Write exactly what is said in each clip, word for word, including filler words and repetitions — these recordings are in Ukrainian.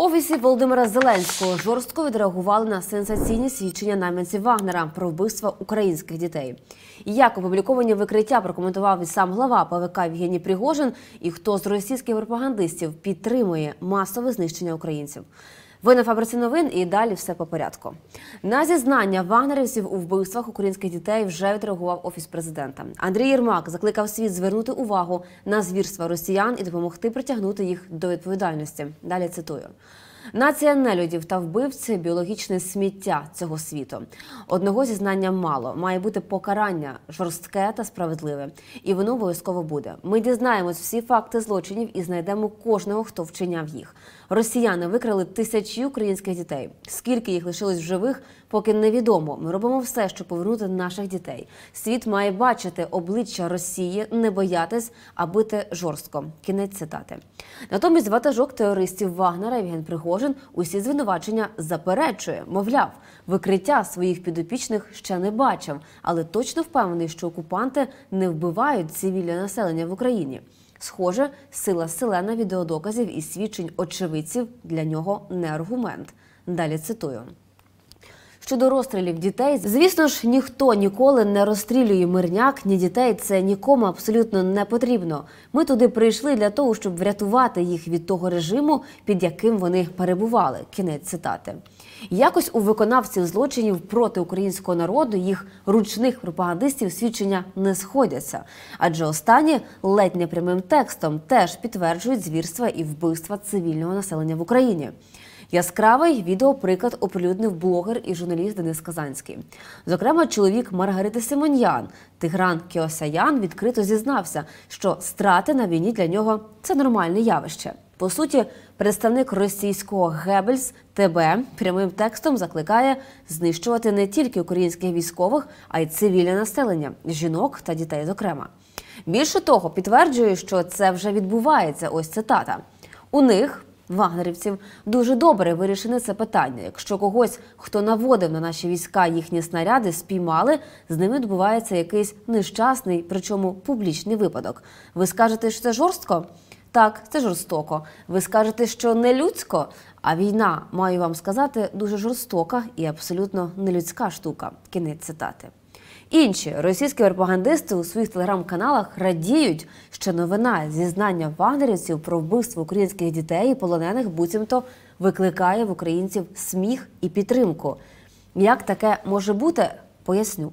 Офісі Володимира Зеленського жорстко відреагували на сенсаційні свідчення найманців Вагнера про вбивства українських дітей. Як опубліковані викриття прокоментував і сам глава ПВК Євгеній Пригожин, і хто з російських пропагандистів підтримує масове знищення українців. Ви на Фабриці новин і далі все по порядку. На зізнання вагнерівців у вбивствах українських дітей вже відреагував Офіс президента. Андрій Єрмак закликав світ звернути увагу на звірства росіян і допомогти притягнути їх до відповідальності. Далі цитую. Нація нелюдів та вбивці – біологічне сміття цього світу. Одного зізнання мало. Має бути покарання жорстке та справедливе. І воно обов'язково буде. Ми дізнаємось всі факти злочинів і знайдемо кожного, хто вчиняв їх. Росіяни викрали тисячі українських дітей. Скільки їх лишилось в живих, поки невідомо. Ми робимо все, щоб повернути наших дітей. Світ має бачити обличчя Росії, не боятись, а бити жорстко. Кінець цитати. Натомість ватажок терористів Вагнера Євген Пригожин усі звинувачення заперечує. Мовляв, викриття своїх підопічних ще не бачив, але точно впевнений, що окупанти не вбивають цивільне населення в Україні. Схоже, сила селена відеодоказів і свідчень очевидців для нього не аргумент. Далі цитую. Щодо розстрілів дітей, звісно ж, ніхто ніколи не розстрілює мирняк, ні дітей, це нікому абсолютно не потрібно. Ми туди прийшли для того, щоб врятувати їх від того режиму, під яким вони перебували. Кінець цитати. Якось у виконавців злочинів проти українського народу, їх ручних пропагандистів свідчення не сходяться. Адже останні ледь не прямим текстом теж підтверджують звірства і вбивства цивільного населення в Україні. Яскравий відеоприклад оприлюднив блогер і журналіст Денис Казанський. Зокрема, чоловік Маргарити Симоньян, Тигран Кеосаян, відкрито зізнався, що страти на війні для нього – це нормальне явище. По суті, представник російського Геббельс ТБ прямим текстом закликає знищувати не тільки українських військових, а й цивільне населення, жінок та дітей зокрема. Більше того, підтверджує, що це вже відбувається, ось цитата. У них, вагнерівців, дуже добре вирішене це питання. Якщо когось, хто наводив на наші війська їхні снаряди, спіймали, з ними відбувається якийсь нещасний, причому публічний випадок. Ви скажете, що це жорстко? Так, це жорстоко. Ви скажете, що не людсько? А війна, маю вам сказати, дуже жорстока і абсолютно нелюдська штука. Кінець цитати. Інші російські пропагандисти у своїх телеграм-каналах радіють, що новина зізнання вагнерівців про вбивство українських дітей і полонених буцімто викликає в українців сміх і підтримку. Як таке може бути, поясню.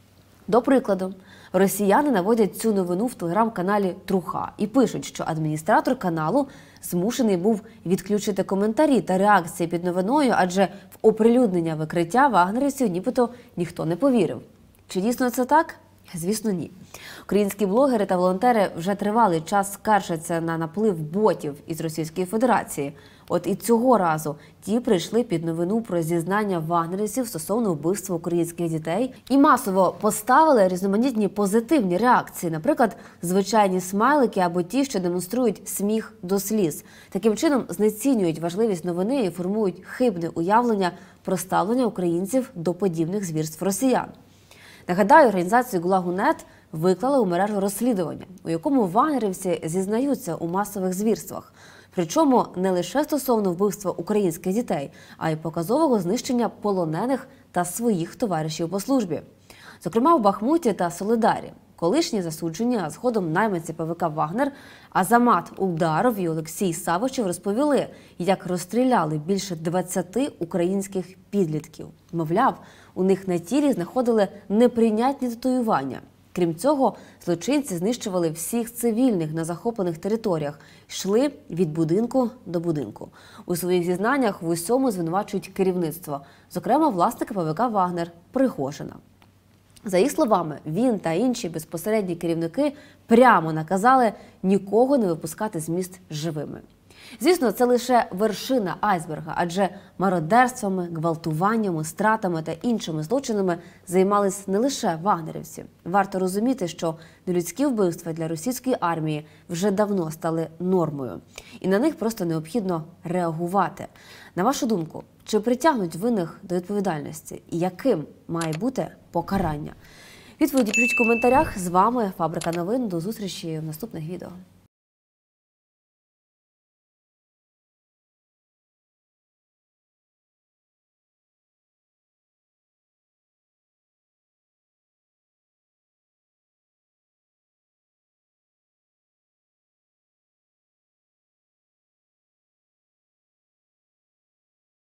До прикладу, росіяни наводять цю новину в телеграм-каналі Труха і пишуть, що адміністратор каналу змушений був відключити коментарі та реакції під новиною, адже в оприлюднення викриття вагнерівців нібито ніхто не повірив. Чи дійсно це так? Звісно, ні. Українські блогери та волонтери вже тривалий час скаржаться на наплив ботів із Російської Федерації. От і цього разу ті прийшли під новину про зізнання вагнерівців стосовно вбивства українських дітей і масово поставили різноманітні позитивні реакції, наприклад, звичайні смайлики або ті, що демонструють сміх до сліз. Таким чином знецінюють важливість новини і формують хибне уявлення про ставлення українців до подібних звірств росіян. Нагадаю, організація Гулагу.нет виклала у мережу розслідування, у якому вагнерівці зізнаються у масових звірствах. Причому не лише стосовно вбивства українських дітей, а й показового знищення полонених та своїх товаришів по службі. Зокрема, в Бахмуті та Солидарі. Колишні засуджені, а згодом найманці ПВК «Вагнер» Азамат Улдаров і Олексій Савичев розповіли, як розстріляли більше двадцяти українських підлітків. Мовляв, у них на тілі знаходили неприйнятні татуювання. Крім цього, злочинці знищували всіх цивільних на захоплених територіях, йшли від будинку до будинку. У своїх зізнаннях в усьому звинувачують керівництво, зокрема власника ПВК «Вагнер» Пригожина. За їх словами, він та інші безпосередні керівники прямо наказали нікого не випускати з міст живими. Звісно, це лише вершина айсберга, адже мародерствами, гвалтуваннями, стратами та іншими злочинами займались не лише вагнерівці. Варто розуміти, що нелюдські вбивства для російської армії вже давно стали нормою. І на них просто необхідно реагувати. На вашу думку, чи притягнуть винних до відповідальності? І яким має бути покарання? Відповіді пишіть в коментарях. З вами Фабрика новин. До зустрічі в наступних відео.